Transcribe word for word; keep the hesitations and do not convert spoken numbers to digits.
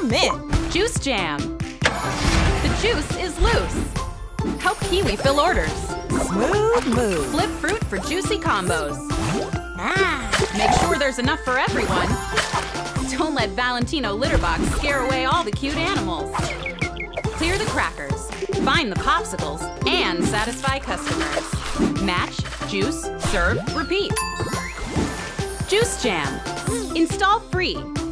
mint. Juice Jam. The juice is loose. Help Kiwi fill orders. Smooth move. Flip fruit for juicy combos. Ah. Make sure there's enough for everyone. Don't let Valentino Litterbox scare away all the cute animals. Clear the crackers, find the popsicles, and satisfy customers. Match, juice, serve, repeat. Juice Jam. Install free.